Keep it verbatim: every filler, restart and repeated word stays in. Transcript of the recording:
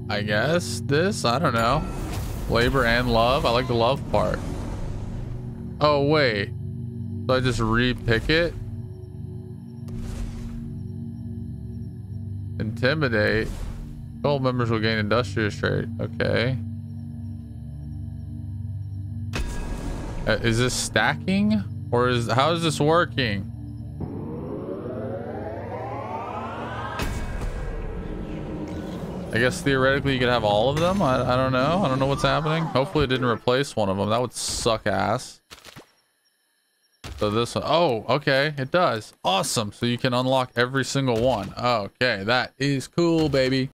I guess this, I don't know. Labor and love. I like the love part. Oh, wait. So I just re-pick it? Intimidate. Gold members will gain industrious trait. Okay. Uh, is this stacking? Or is, how is this working? I guess theoretically you could have all of them. I, I don't know. I don't know what's happening. Hopefully it didn't replace one of them. That would suck ass. So this one, oh, okay, it does. Awesome. So you can unlock every single one. Okay, that is cool, baby.